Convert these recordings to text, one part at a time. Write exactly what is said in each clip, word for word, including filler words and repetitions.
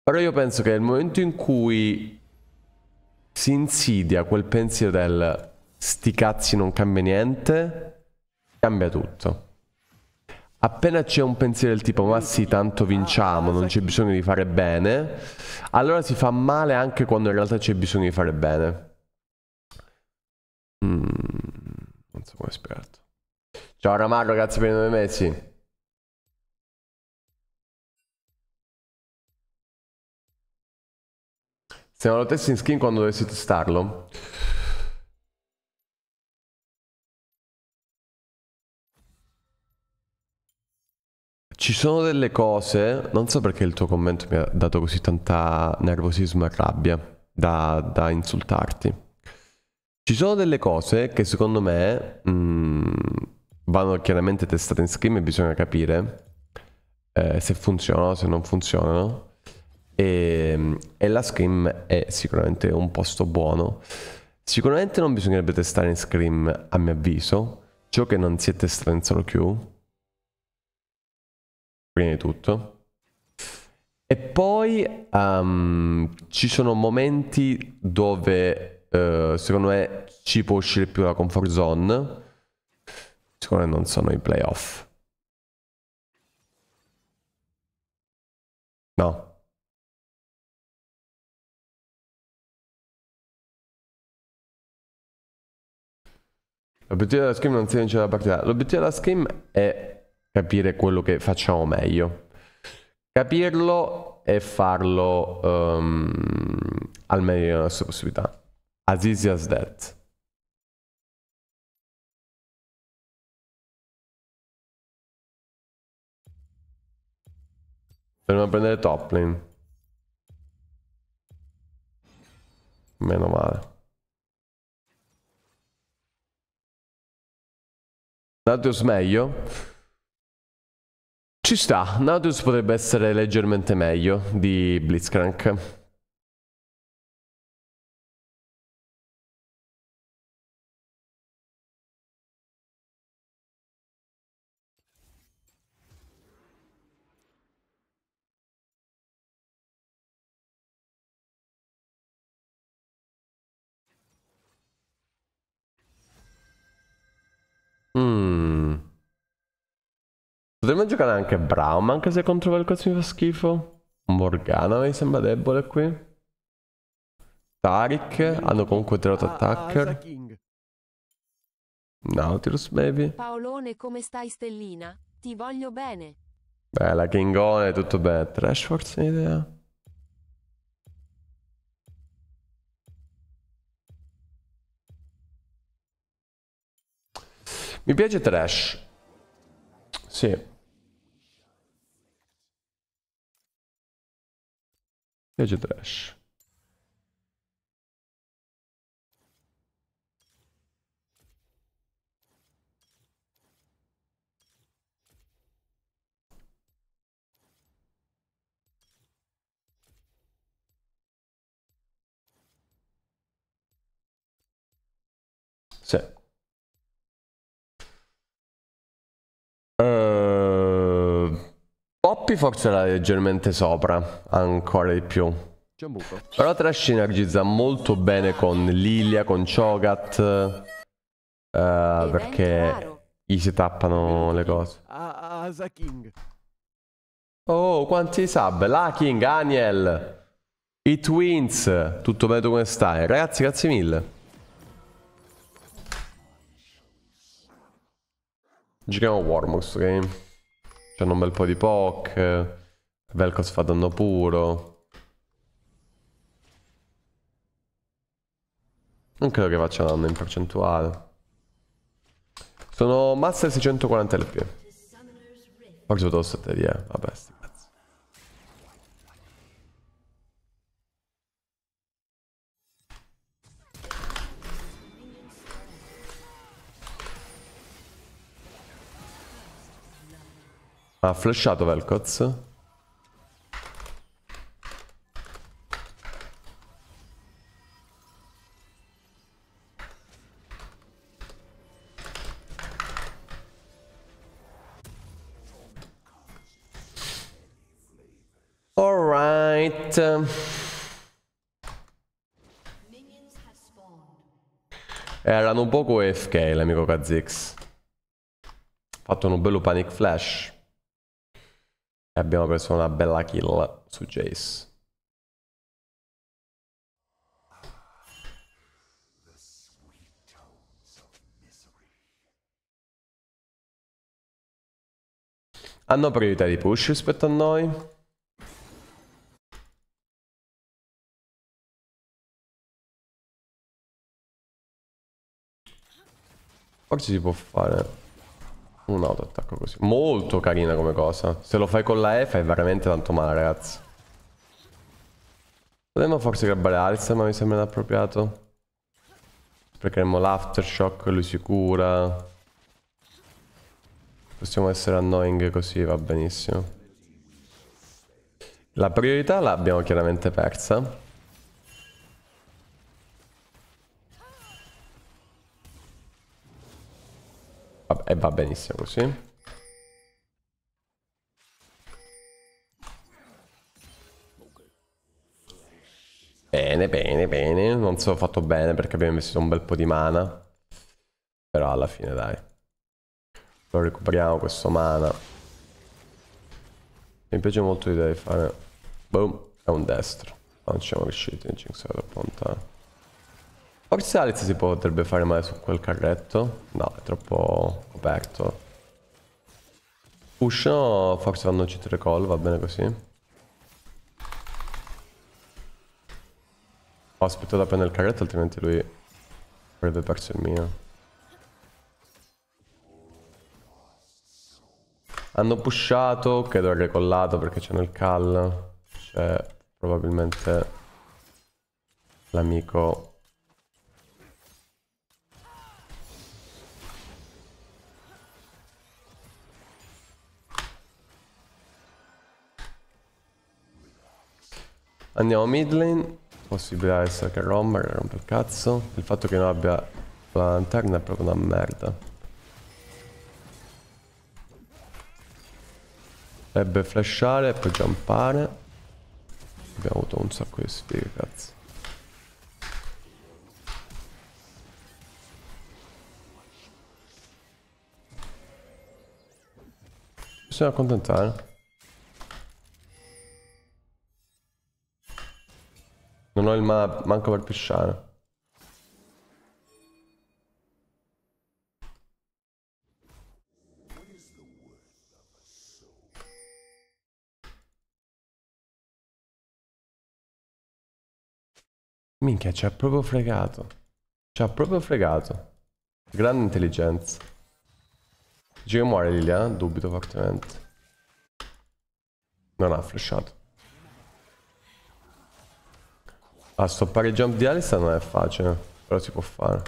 Però io penso che nel momento in cui si insidia quel pensiero del sti cazzi non cambia niente, cambia tutto. Appena c'è un pensiero del tipo ma sì, tanto vinciamo, non c'è bisogno di fare bene, allora si fa male anche quando in realtà c'è bisogno di fare bene. Mm, non so come spiegarlo. Ciao Ramarro, grazie per i nove mesi. Se non lo testi in skin quando dovessi testarlo? Ci sono delle cose, non so perché il tuo commento mi ha dato così tanta nervosismo e rabbia da, da insultarti. Ci sono delle cose che secondo me mh, vanno chiaramente testate in skin e bisogna capire eh, se funzionano, se non funzionano. E, e la Scream è sicuramente un posto buono. Sicuramente non bisognerebbe testare in Scream, a mio avviso, ciò che non si è testato in solo queue. Prima di tutto. E poi um, ci sono momenti dove uh, secondo me ci può uscire più la comfort zone. Secondo me non sono i playoff. No. L'obiettivo della scrim non si vince la partita. L'obiettivo della scrim è capire quello che facciamo meglio. Capirlo e farlo um, al meglio delle nostre possibilità. As easy as that. Dobbiamo prendere top lane. Meno male. Nautilus meglio? Ci sta, Nautilus potrebbe essere leggermente meglio di Blitzcrank. Mm. Potremmo giocare anche Braum, anche se contro Vel'Koz mi fa schifo. Morgana mi sembra debole qui. Taric, hanno comunque tirato attacker. Nautilus, maybe. Paolone, come stai, stellina? Ti voglio bene. Beh, la Kingone, tutto bene. Trash forse un'idea? Mi piace Trash. Sì. Mi piace Trash. Sì. Uh, Poppy forse era leggermente sopra, ancora di più. Però Trash sinergizza molto bene con Lilia, con Cho'Gath, uh, perché gli si tappano le cose. Oh, quanti sub! La King, Aniel, i Twins, tutto bene, tu come stai? Ragazzi, grazie mille. Giochiamo Warmox, ok? C'hanno un bel po' di poke. Vel'Koz fa danno puro. Non credo che faccia danno in percentuale. Sono master seicentoquaranta L P. Forse ho dato sette di eh. Vabbè, sti cazzi. Ha flashato Vel'Koz. Alright. night. Erano un poco A F K l'amico Kha'Zix. Ha fatto un bello panic flash. E abbiamo preso una bella kill su Jace. Hanno priorità di push rispetto a noi. Forse si può fare un autoattacco così. Molto carina come cosa. Se lo fai con la E fai veramente tanto male, ragazzi. Potremmo forse grabbare Alistar, ma mi sembra inappropriato. Sprecheremo l'aftershock, lui si cura. Possiamo essere annoying così, va benissimo. La priorità l'abbiamo chiaramente persa. E va benissimo così. Bene, bene, bene. Non so, ho fatto bene perché abbiamo investito un bel po' di mana. Però alla fine, dai. Lo recuperiamo questo mana. Mi piace molto l'idea di fare... Boom. È un destro. Non ci siamo riusciti. Non ci siamo troppo lontano. Forse Alex si potrebbe fare male su quel carretto. No, è troppo coperto. Push no, forse fanno cheat call, va bene così. Ho aspettato a prendere il carretto, altrimenti lui avrebbe perso il mio. Hanno pushato, credo il recollato perché c'è nel call. C'è probabilmente l'amico. Andiamo mid lane. Possibilità essere che rompa, che rompe il cazzo. Il fatto che non abbia la lanterna è proprio una merda. Dovrebbe flashare e poi jumpare. Abbiamo avuto un sacco di sfighe, cazzo. Bisogna accontentare. Non ho il mana manco per pushare. Minchia, ci ha proprio fregato. Ci ha proprio fregato. Grande intelligenza. Dice che muore Lilia? Dubito fortemente. Non ha flashato. A stoppare il jump di Alistar non è facile, però si può fare.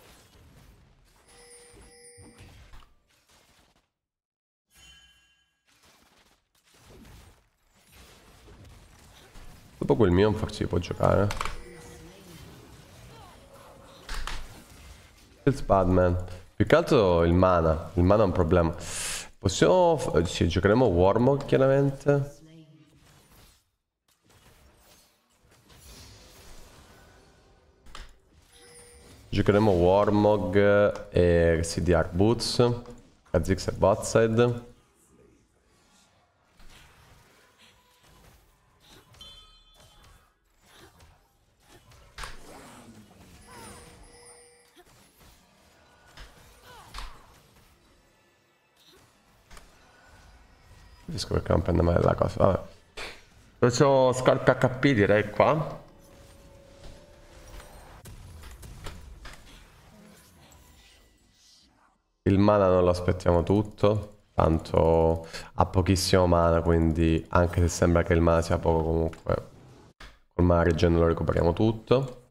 Dopo quel mio forse si può giocare. It's bad, man. Più che altro il mana. Il mana è un problema. Possiamo... Sì, giocheremo Warmog chiaramente. Giocheremo Warmog e C D R Boots. Kha'Zix e botside. Capisco perché non prende male la cosa. Vabbè. Facciamo scarpe H P direi qua. Il mana non lo aspettiamo tutto, tanto ha pochissimo mana, quindi anche se sembra che il mana sia poco, comunque col mana regen lo recuperiamo tutto.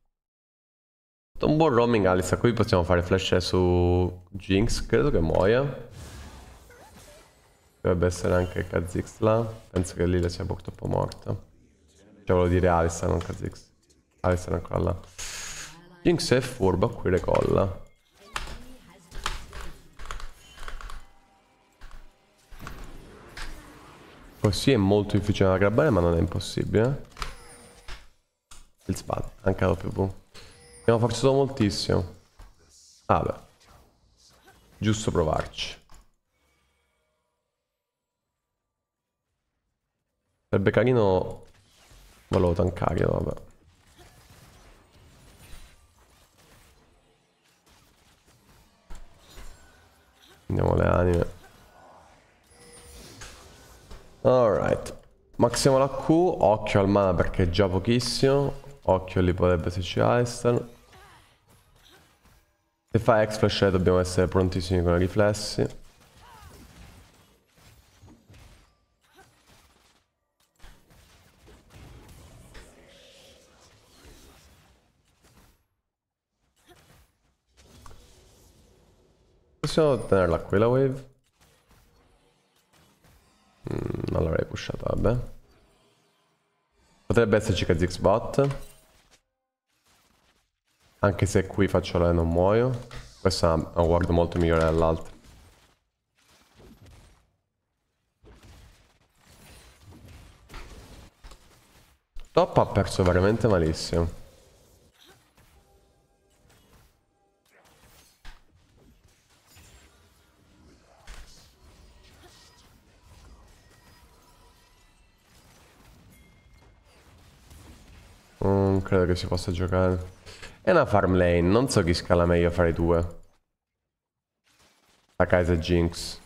Un buon roaming Alistar, qui possiamo fare flash su Jinx, credo che muoia. Dovrebbe essere anche Kha'Zix là, penso che lì sia purtroppo morta. Cioè volevo dire Alistar, non Kha'Zix. Alistar è ancora là. Jinx è furba, qui recolla. Così è molto difficile da grabbare, ma non è impossibile. Il spad, anche la W. Abbiamo forzato moltissimo. Ah beh. Giusto provarci. Sarebbe carino. Volevo tankare, vabbè. Andiamo alle anime. Alright. Maxiamo la Q. Occhio al mana perché è già pochissimo. Occhio lì potrebbe esserci Alistair. Se fa X-Flash dobbiamo essere prontissimi con i riflessi. Possiamo tenerla qui la wave? Mm, non l'avrei pushata, vabbè. Potrebbe esserci Kha'Zix bot. Anche se qui faccio la e non muoio. Questa è una ward molto migliore dell'altra. Top ha perso veramente malissimo. Non credo che si possa giocare. È una farm lane, non so chi scala meglio fra i due. La Kai'Sa e Jinx.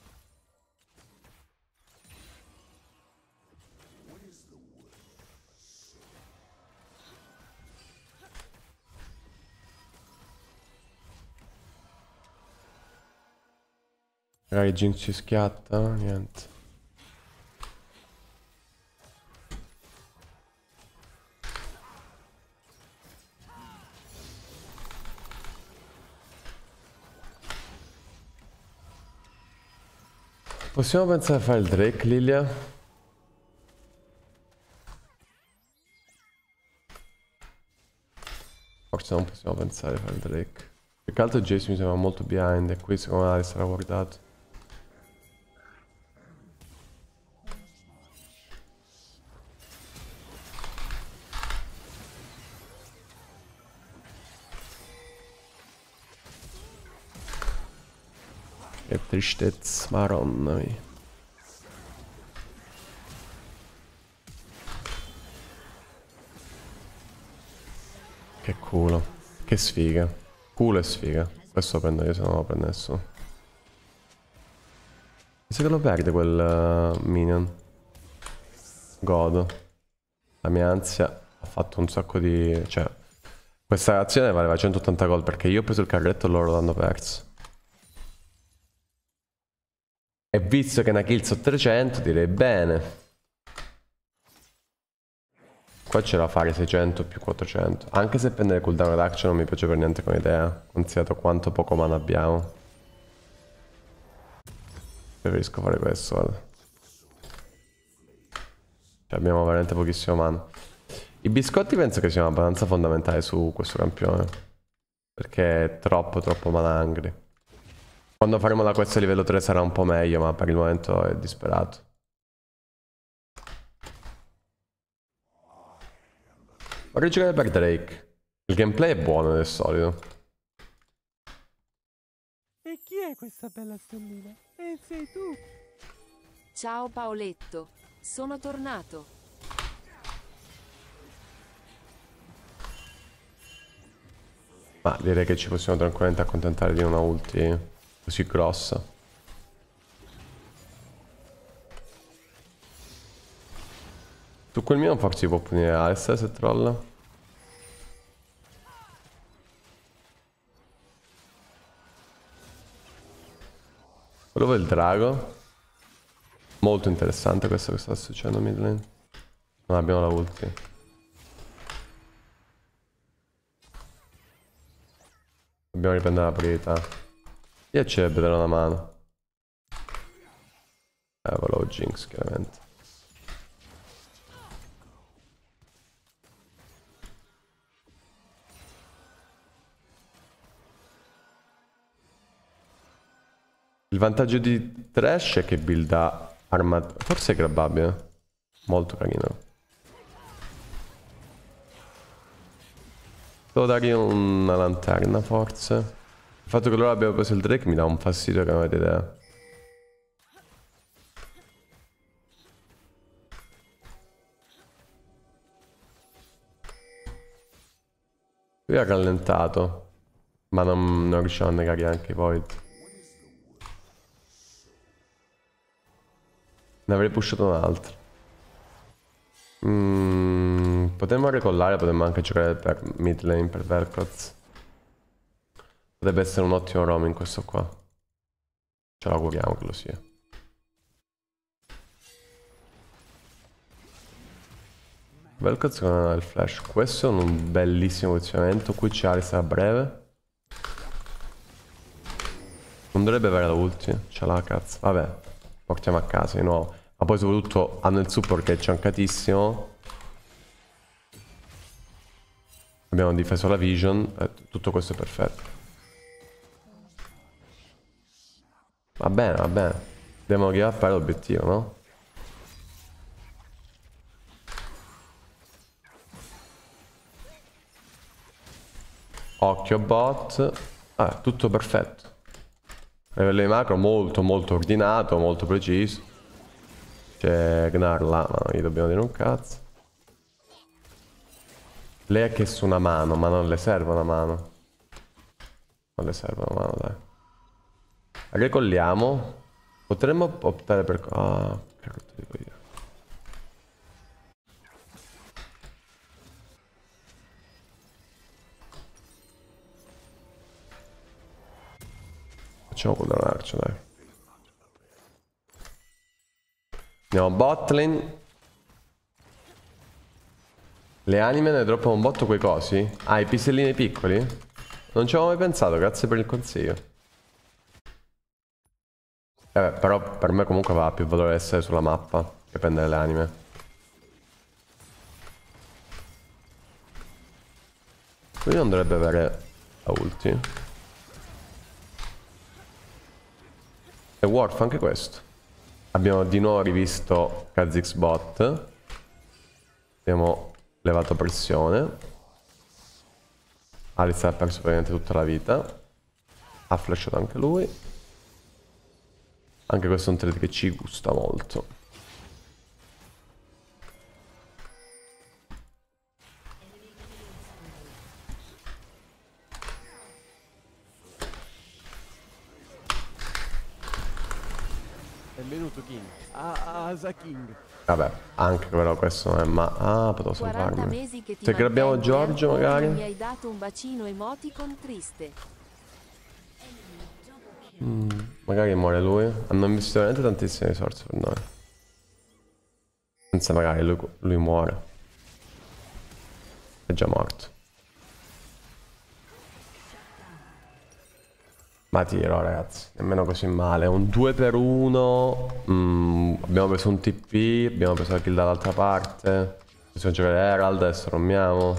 Magari Jinx ci schiatta, niente. Possiamo pensare a fare il Drake, Lilia? Forse non possiamo pensare a fare il Drake. Più che altro Jace mi sembra molto behind e qui secondo me sarà guardato. Che tristezza, maronna mia. Che culo. Che sfiga. Culo e sfiga. Questo lo prendo io, se no lo prende nessuno. Mi sa che lo perde quel uh, minion. Godo. La mia ansia ha fatto un sacco di... Cioè, questa azione valeva centottanta gol perché io ho preso il carretto e loro l'hanno perso. E visto che una kill su trecento, direi bene. Qua c'era da fare seicento più quattrocento. Anche se prendere cooldown reduction non mi piace per niente come idea, considerato quanto poco mana abbiamo. Preferisco fare questo, guarda. Cioè, abbiamo veramente pochissimo mana. I biscotti penso che siano abbastanza fondamentali su questo campione. Perché è troppo troppo mana hungry. Quando faremo la quest a livello tre sarà un po' meglio, ma per il momento è disperato. Vorrei giocare per Drake. Il gameplay è buono del solito. E chi è questa bella stellina? E sei tu? Ciao Paoletto. Sono tornato. Ma direi che ci possiamo tranquillamente accontentare di una ulti così grossa. Su quel mio forse si può punire Alistair se trolla. Volevo il drago. Molto interessante questo che sta succedendo mid lane. Non abbiamo la ulti. Dobbiamo riprendere la priorità. Io ci deve vedere una mano. Eh, volevo Jinx chiaramente. Il vantaggio di Thresh è che builda Arma... Forse è grabbabile. Molto carino. Devo dargli una lanterna forse. Il fatto che loro abbiano preso il Drake mi dà un fastidio che non avete idea. Lui ha rallentato, ma non, non riusciamo a negare anche poi. Ne avrei pushato un altro. Mm, potremmo recollare, potremmo anche giocare per mid lane per Vel'Koz. Potrebbe essere un ottimo roaming questo qua. Ce l'auguriamo che lo sia. Vel'Koz non ha il flash. Questo è un bellissimo posizionamento. Qui c'è Alistar a breve. Non dovrebbe avere la ulti. Ce l'ha, cazzo. Vabbè, portiamo a casa di nuovo. Ma poi soprattutto hanno il support che è ciancatissimo. Abbiamo difeso la vision. Eh, tutto questo è perfetto. Va bene, va bene. Dobbiamo give up l'obiettivo, no? Occhio bot. Ah, tutto perfetto. A livello di macro molto molto ordinato, molto preciso. C'è Gnar là, ma non gli dobbiamo dire un cazzo. Lei ha chiesto una mano, ma non le serve una mano. Non le serve una mano, dai. Ricolliamo. Potremmo optare per... Ah, che cazzo dico io. Facciamo cooldownarci, dai. Andiamo bot lane. Le anime ne droppano un botto quei cosi? Ah, i pisellini piccoli? Non ci avevo mai pensato, grazie per il consiglio. Eh, però per me comunque va più valore essere sulla mappa che prendere le anime. Lui non dovrebbe avere la ulti. È worth anche questo. Abbiamo di nuovo rivisto Kha'Zix bot. Abbiamo levato pressione. Alistar ha perso praticamente tutta la vita. Ha flashato anche lui. Anche questo è un trade che ci gusta molto. Benvenuto King. Ah, Asa King. Vabbè, anche però questo non è ma... Ah, potevo quaranta salvarmi. mesi che ti Se grabbiamo mantengo e Giorgio ancora magari. non mi hai dato un bacino emoticon triste. Mm, magari muore lui. Hanno investito veramente tantissime risorse per noi. Senza magari lui, lui muore. È già morto. Ma tiro ragazzi, nemmeno così male. Un due per uno. Mm, abbiamo preso un T P, abbiamo preso la kill dall'altra parte. Possiamo giocare Herald, adesso rommiamo.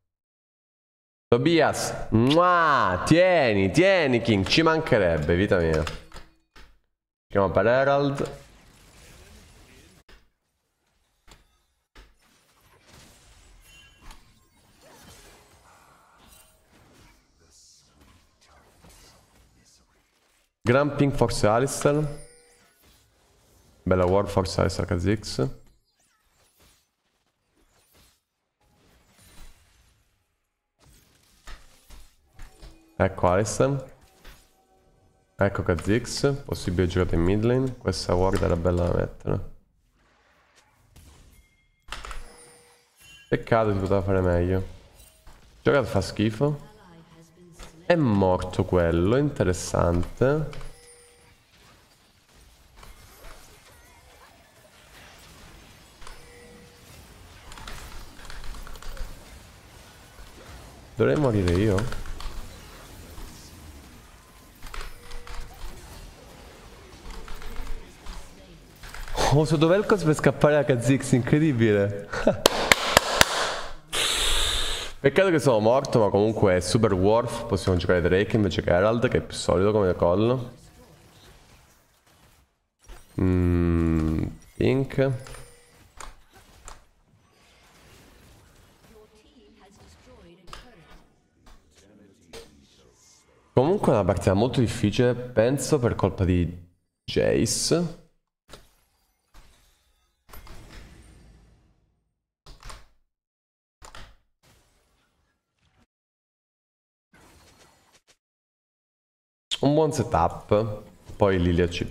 Tobias, mua, tieni, tieni King, ci mancherebbe, vita mia. Andiamo per Herald. Gran ping forse Alistar. Bella ward forse Alistar Kha'Zix. Ecco Alistar. Ecco Kha'Zix. Possibile giocata in mid lane. Questa ward era bella da mettere. Peccato, si poteva fare meglio. Giocato fa schifo. È morto quello, interessante. Dovrei morire io? Ho usato Vel'Koz per scappare a Kha'Zix, incredibile. Peccato che sono morto, ma comunque è super worth. Possiamo giocare Drake invece che Herald, che è più solido come collo. Mm, Pink. Comunque è una partita molto difficile, penso per colpa di Jace. Un buon setup. Poi Lilia ci...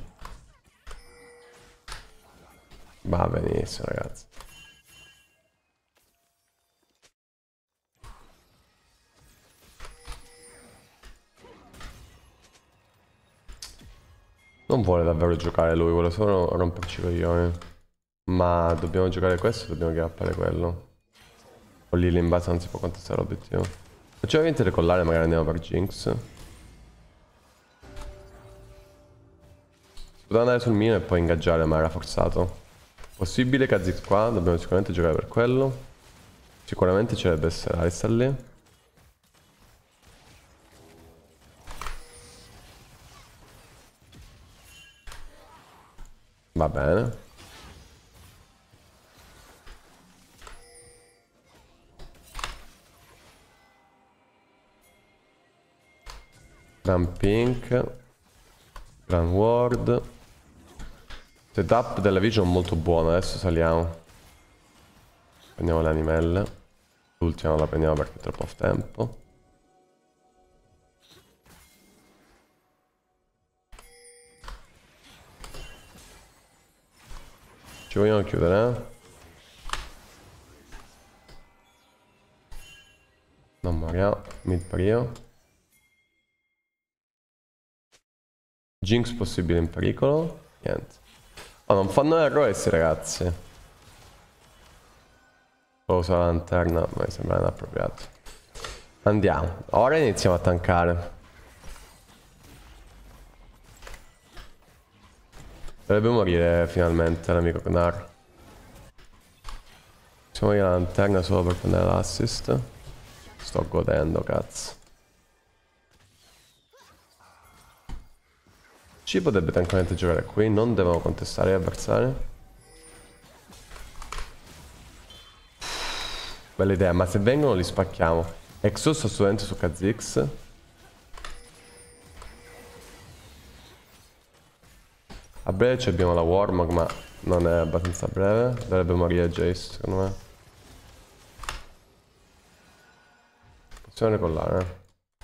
Va benissimo, ragazzi. Non vuole davvero giocare lui, vuole solo romperci i coglioni. Ma dobbiamo giocare questo, dobbiamo chiappare quello. Con Lilia in base non si può contestare l'obiettivo. Facciamo vincere collare, magari andiamo per Jinx. Poteva andare sul mino e poi ingaggiare, ma era forzato. Possibile Kha'Zix qua, dobbiamo sicuramente giocare per quello. Sicuramente ci deve essere Alistar lì. Va bene. Gran Pink. Gran Ward. Setup della Vision molto buono, adesso saliamo. Prendiamo le animelle. L'ultima non la prendiamo perché è troppo off tempo. Ci vogliamo chiudere, eh? Non moriamo, mid per io. Jinx possibile in pericolo. Niente. Oh, non fanno errori questi ragazzi. Devo usare la lanterna, ma mi sembra inappropriato. Andiamo. Ora iniziamo a tankare. Dovrebbe morire finalmente l'amico Gnar. Possiamo morire la lanterna solo per prendere l'assist. Sto godendo, cazzo. Ci potrebbe tranquillamente giocare qui, non devono contestare gli avversari. Bella idea, ma se vengono li spacchiamo. Exhaust assolutamente su Kha'Zix. A breve ci abbiamo la Warmog, ma non è abbastanza breve. Dovrebbe morire Jace, secondo me. Possiamo recollare, eh.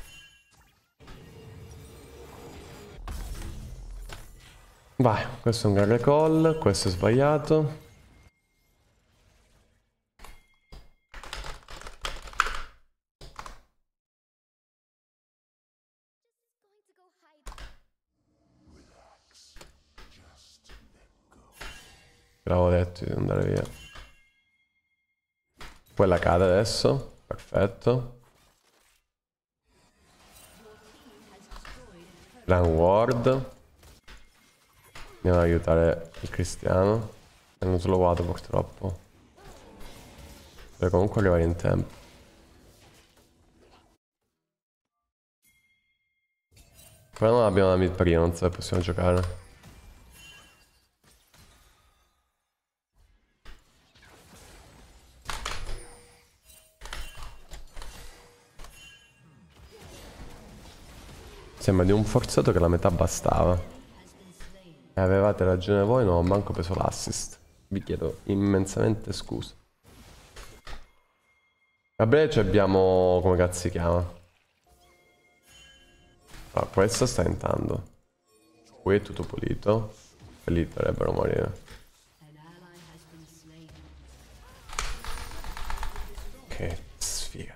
Vai, questo è un gran recall, questo è sbagliato. L'avevo detto di andare via. Quella cade adesso, perfetto. Gran Ward. Andiamo ad aiutare il Cristiano. E non solo vado purtroppo. Deve comunque arrivare in tempo. Però non abbiamo la mid prima, non so se possiamo giocare. Sembra di un forzato che la metà bastava. E avevate ragione voi, non ho manco preso l'assist. Vi chiedo immensamente scusa. A breve ci abbiamo... come cazzo si chiama? Ah, questo sta entrando. Qui è tutto pulito. E lì dovrebbero morire. Che sfiga.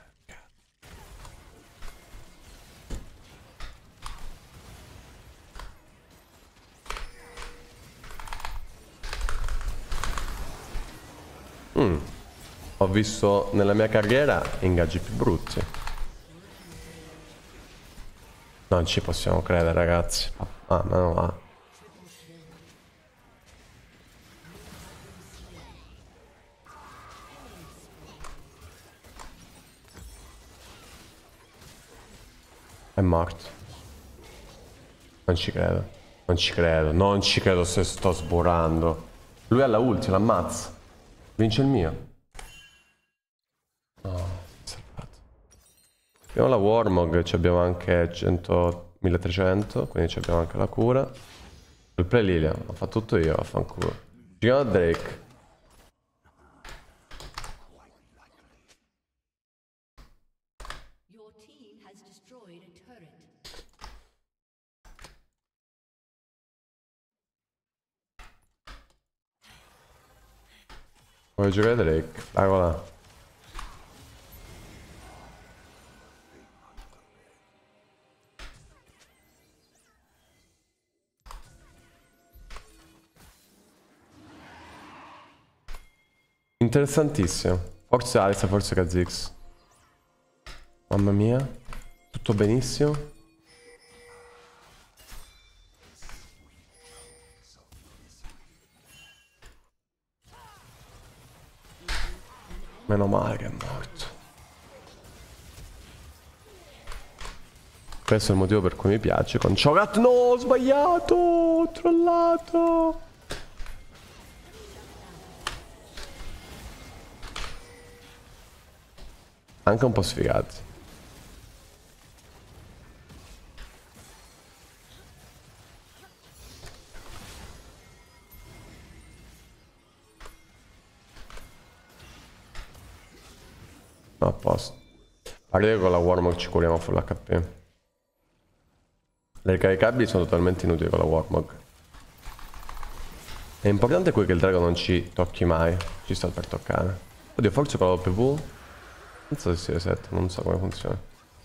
Mm. Ho visto nella mia carriera ingaggi più brutti. Non ci possiamo credere, ragazzi. Ah, ma no, va. È morto. Non ci credo. Non ci credo. Non ci credo se sto sborando. Lui ha la ulti, l'ammazza. Vince il mio. No, salvato. Abbiamo la Warmog, ci abbiamo anche cento, milletrecento, quindi ci abbiamo anche la cura. Il play Lilia, ho fatto tutto io, vaffanculo. Giochiamo a Drake. Vuoi giocare Drake? Dai, voilà. Interessantissimo. Forse Alex, forse Kha'Zix. Mamma mia. Tutto benissimo. Meno male che è morto. Questo è il motivo per cui mi piace. Con Cho'Gath, no, ho sbagliato. Ho trollato. Anche un po' sfigati. No, a posto. Guarda che con la Warmog ci curiamo full H P. Le ricaricabili sono totalmente inutili con la Warmog. È importante qui che il drago non ci tocchi mai. Ci sta per toccare. Oddio, forse provo P V. Non so se si resetta, non so come funziona.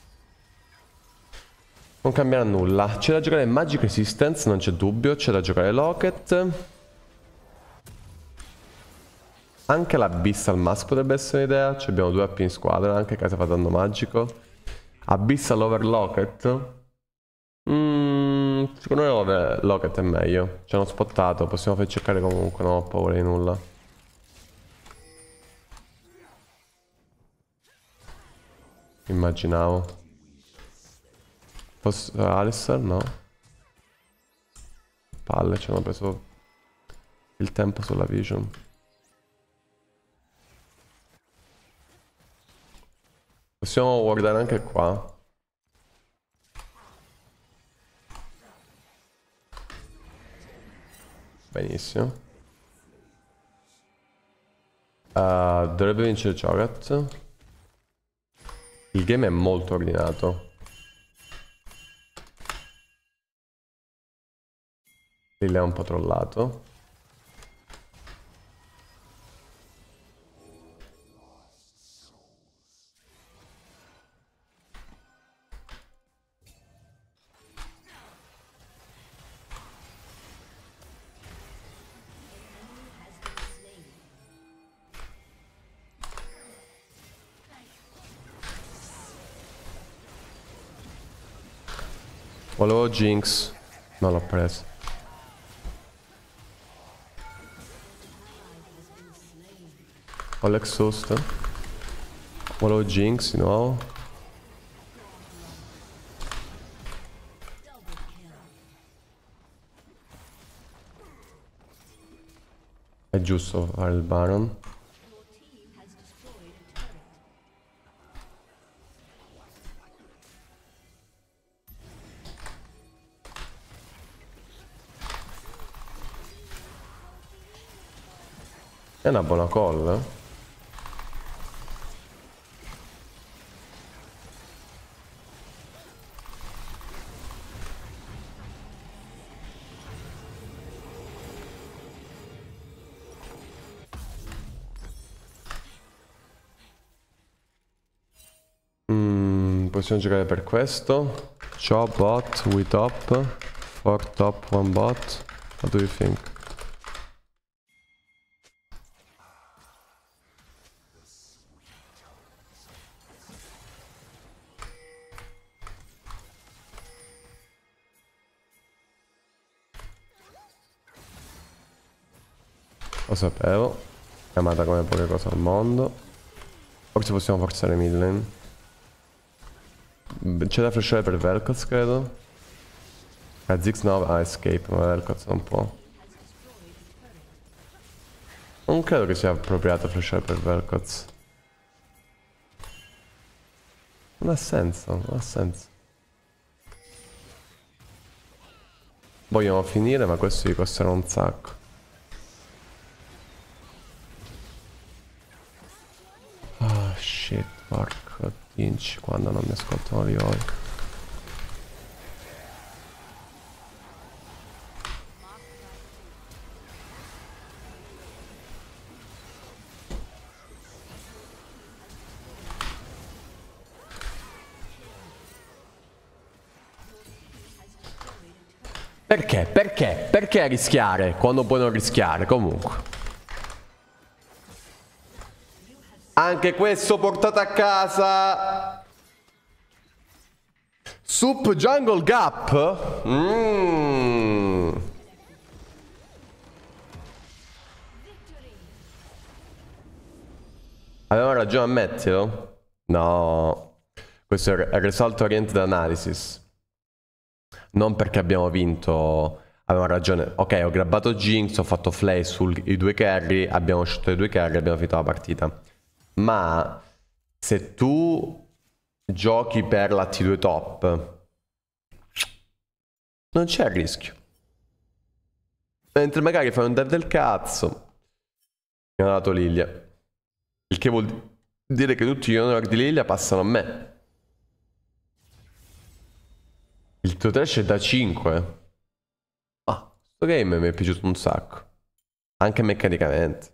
Non cambierà nulla. C'è da giocare Magic Resistance, non c'è dubbio. C'è da giocare Locket. Anche l'Abyssal Mask potrebbe essere un'idea. Ci abbiamo due A P in squadra, anche casa fa danno magico. Abyssal Overlocket. Mm, secondo me Overlocket è meglio. Ci hanno spottato, possiamo far cercare comunque, non ho paura di nulla. Immaginavo. Posso... Alistar? No. Palle, ci hanno preso il tempo sulla vision. Possiamo guardare anche qua. Benissimo. Uh, dovrebbe vincere Cho'Gath. Il game è molto ordinato. Lì è un po' trollato. Volevo Jinx, non l'ho preso. Ho l'Exhaust. Volevo Jinx di nuovo. È giusto fare il Baron. È una buona call, eh? Mm, possiamo giocare per questo. Chop bot, we top. Four top, one bot. What do you think? Lo sapevo. Chiamata come poche cose al mondo. Forse possiamo forzare mid lane. C'è da flashare per Vel'Koz, credo. Kha'Zix no, ha escape, ma Vel'Koz non può. Non credo che sia appropriato flashare per Vel'Koz. Non ha senso, non ha senso. Vogliono finire, ma questo gli costerà un sacco. Oh shit, porco Tinci, quando non mi ascoltano gli oi. Perché? Perché? Perché rischiare quando puoi non rischiare? Comunque. Anche questo portato a casa. Soup Jungle Gap? Mmm. Avevamo ragione, ammettilo? No. Questo è il Result Oriented Analysis. Non perché abbiamo vinto. Avevamo ragione. Ok, ho grabbato Jinx, ho fatto Flay sui due carry, abbiamo scelto i due carry e abbiamo finito la partita. Ma se tu giochi per la T due top, non c'è il rischio. Mentre magari fai un dev del cazzo. Mi ha dato Lilia. Il che vuol dire che tutti gli honor di Lilia passano a me. Il tuo trash è da cinque. Ah, questo game mi è piaciuto un sacco. Anche meccanicamente.